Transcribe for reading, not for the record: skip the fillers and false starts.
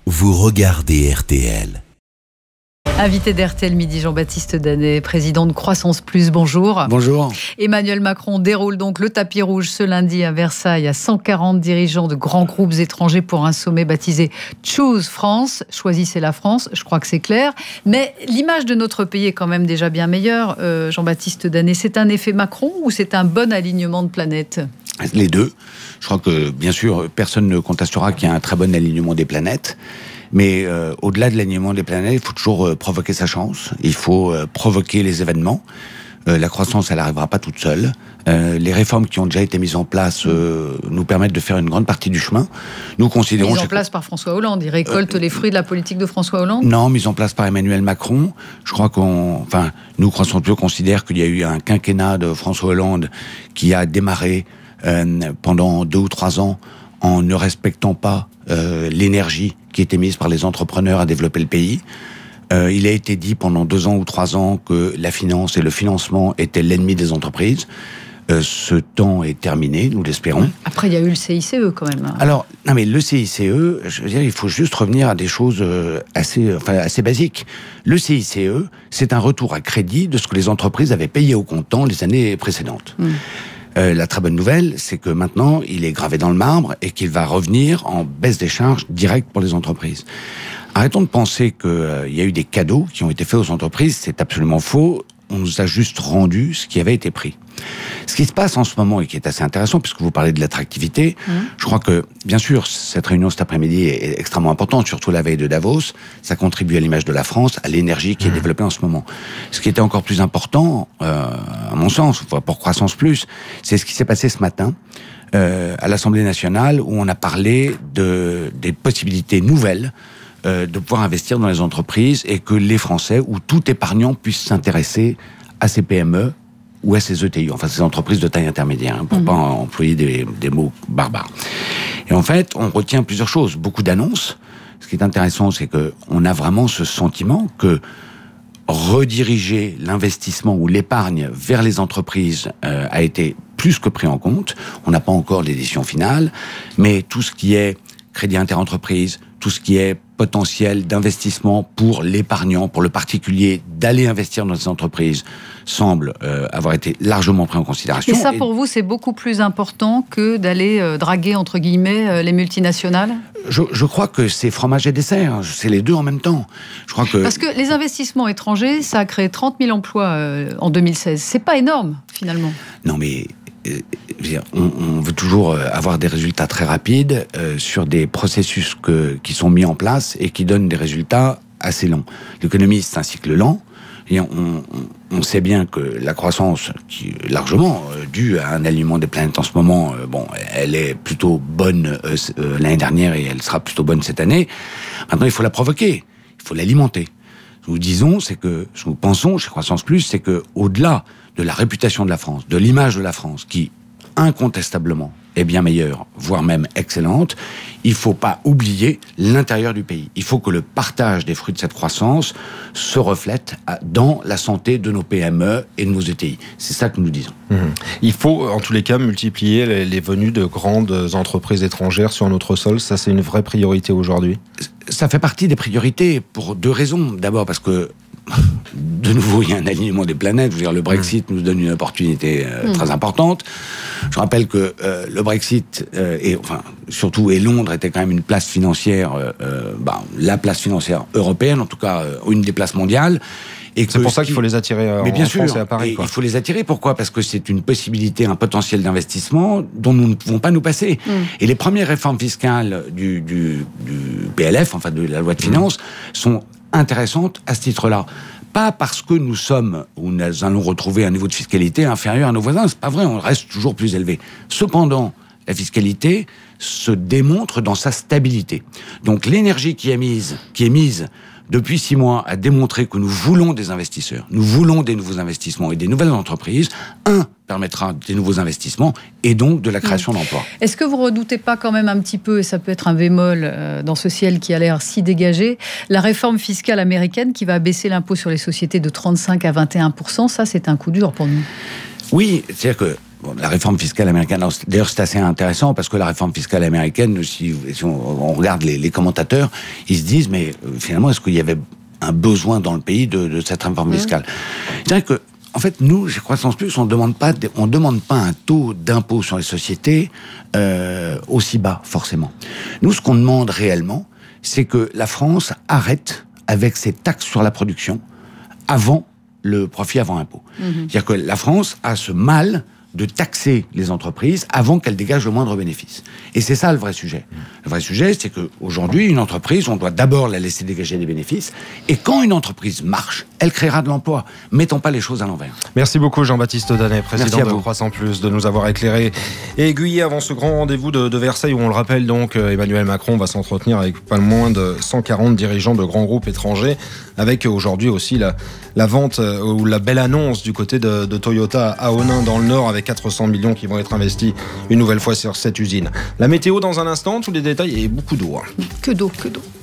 Vous regardez RTL. Invité d'RTL Midi, Jean-Baptiste Danet, président de Croissance Plus, bonjour. Bonjour. Emmanuel Macron déroule donc le tapis rouge ce lundi à Versailles à 140 dirigeants de grands groupes étrangers pour un sommet baptisé Choose France. Choisissez la France, je crois que c'est clair. Mais l'image de notre pays est quand même déjà bien meilleure, Jean-Baptiste Danet. C'est un effet Macron ou c'est un bon alignement de planètes ? Les deux. Je crois que, bien sûr, personne ne contestera qu'il y a un très bon alignement des planètes. Mais au-delà de l'alignement des planètes, il faut toujours provoquer sa chance. Il faut provoquer les événements. La croissance, elle n'arrivera pas toute seule. Les réformes qui ont déjà été mises en place nous permettent de faire une grande partie du chemin. Nous considérons... Mises en place par François Hollande. Il récolte les fruits de la politique de François Hollande ? Non, mise en place par Emmanuel Macron. Je crois nous, Croissance Plus, considère qu'il y a eu un quinquennat de François Hollande qui a démarré pendant 2 ou 3 ans en ne respectant pas l'énergie qui était mise par les entrepreneurs à développer le pays. Il a été dit pendant 2 ans ou 3 ans que la finance et le financement étaient l'ennemi des entreprises. Ce temps est terminé, nous l'espérons. Après, il y a eu le CICE quand même. Alors, non mais le CICE, je veux dire, il faut juste revenir à des choses assez basiques. Le CICE, c'est un retour à crédit de ce que les entreprises avaient payé au comptant les années précédentes. La très bonne nouvelle, c'est que maintenant, il est gravé dans le marbre et qu'il va revenir en baisse des charges directes pour les entreprises. Arrêtons de penser qu'il y a eu des cadeaux qui ont été faits aux entreprises. C'est absolument faux. On nous a juste rendu ce qui avait été pris. Ce qui se passe en ce moment et qui est assez intéressant, puisque vous parlez de l'attractivité, je crois que, bien sûr, cette réunion cet après-midi est extrêmement importante, surtout la veille de Davos. Ça contribue à l'image de la France, à l'énergie qui est développée en ce moment. Ce qui était encore plus important, à mon sens, pour Croissance Plus, c'est ce qui s'est passé ce matin à l'Assemblée nationale, où on a parlé des possibilités nouvelles de pouvoir investir dans les entreprises et que les Français ou tout épargnant puisse s'intéresser à ces PME ou à ces ETI, enfin ces entreprises de taille intermédiaire, pour pas employer des mots barbares. Et en fait, on retient plusieurs choses, beaucoup d'annonces. Ce qui est intéressant, c'est que on a vraiment ce sentiment que rediriger l'investissement ou l'épargne vers les entreprises a été plus que pris en compte. On n'a pas encore l'édition finale, mais tout ce qui est crédit interentreprise, tout ce qui est potentiel d'investissement pour l'épargnant, pour le particulier, d'aller investir dans ces entreprises, semble avoir été largement pris en considération. Et ça, pour vous, c'est beaucoup plus important que d'aller draguer, entre guillemets, les multinationales ? Je crois que c'est fromage et dessert. C'est les deux en même temps. Je crois que... Parce que les investissements étrangers, ça a créé 30 000 emplois en 2016. C'est pas énorme, finalement. Non, mais... on veut toujours avoir des résultats très rapides sur des processus qui sont mis en place et qui donnent des résultats assez longs. L'économie, c'est un cycle lent. Et on sait bien que la croissance, qui est largement due à un alignement des planètes en ce moment, elle est plutôt bonne l'année dernière et elle sera plutôt bonne cette année. Maintenant, il faut la provoquer, il faut l'alimenter. Ce que nous pensons chez Croissance Plus, c'est que au-delà de la réputation de la France, de l'image de la France, qui incontestablement est bien meilleure, voire même excellente, il ne faut pas oublier l'intérieur du pays. Il faut que le partage des fruits de cette croissance se reflète dans la santé de nos PME et de nos ETI. C'est ça que nous disons. Il faut, en tous les cas, multiplier les venues de grandes entreprises étrangères sur notre sol. Ça, c'est une vraie priorité aujourd'hui. Ça fait partie des priorités pour 2 raisons. D'abord parce que de nouveau, il y a un alignement des planètes. Je veux dire, le Brexit nous donne une opportunité très importante. Je rappelle que le Brexit surtout Londres était quand même une place financière, la place financière européenne, en tout cas une des places mondiales. C'est pour ça qu'il faut les attirer en France et à Paris. Il faut les attirer. Pourquoi ? Parce que c'est une possibilité, un potentiel d'investissement dont nous ne pouvons pas nous passer. Et les premières réformes fiscales du PLF, enfin de la loi de finances, sont intéressantes à ce titre-là. Pas parce que nous allons retrouver un niveau de fiscalité inférieur à nos voisins. C'est pas vrai, on reste toujours plus élevé. Cependant, la fiscalité se démontre dans sa stabilité. Donc l'énergie qui est mise depuis 6 mois à démontrer que nous voulons des investisseurs, nous voulons des nouveaux investissements et des nouvelles entreprises, permettra des nouveaux investissements et donc de la création d'emplois. Est-ce que vous redoutez pas quand même un petit peu, et ça peut être un bémol dans ce ciel qui a l'air si dégagé, la réforme fiscale américaine qui va baisser l'impôt sur les sociétés de 35 à 21%, ça c'est un coup dur pour nous. Oui, c'est-à-dire que la réforme fiscale américaine. D'ailleurs, c'est assez intéressant parce que la réforme fiscale américaine, si on regarde les commentateurs, ils se disent, mais finalement, est-ce qu'il y avait un besoin dans le pays de cette réforme fiscale? Je dirais que, en fait, nous, chez Croissance Plus, on demande pas un taux d'impôt sur les sociétés aussi bas, forcément. Nous, ce qu'on demande réellement, c'est que la France arrête avec ses taxes sur la production avant le profit avant impôt. C'est-à-dire que la France a ce mal de taxer les entreprises avant qu'elles dégagent le moindre bénéfice. Et c'est ça le vrai sujet. Le vrai sujet, c'est qu'aujourd'hui, une entreprise, on doit d'abord la laisser dégager des bénéfices. Et quand une entreprise marche, elle créera de l'emploi. Mettons pas les choses à l'envers. Merci beaucoup Jean-Baptiste Danet, président de Croissant Plus, de nous avoir éclairé et aiguillé avant ce grand rendez-vous de Versailles où, on le rappelle donc, Emmanuel Macron va s'entretenir avec pas moins de 140 dirigeants de grands groupes étrangers, avec aujourd'hui aussi la vente ou la belle annonce du côté de Toyota à Onnin dans le Nord, avec 400 millions qui vont être investis une nouvelle fois sur cette usine. La météo dans un instant, tous les détails et beaucoup d'eau. Que d'eau, que d'eau.